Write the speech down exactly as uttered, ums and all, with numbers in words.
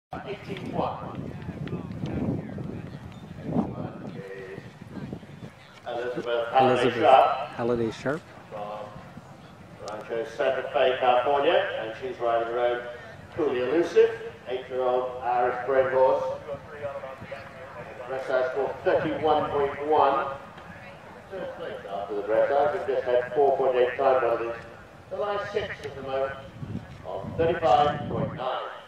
eighteen one. Elizabeth Halliday Elizabeth Sharp Halliday Sharp. from Rancho Santa Fe, California, and she's riding her own Truly Elusive, eight-year-old Irish bred horse. Dressage for thirty-one point one. First place after the dressage, we've just had four point eight time penalties. The line six at the moment on thirty-five point nine.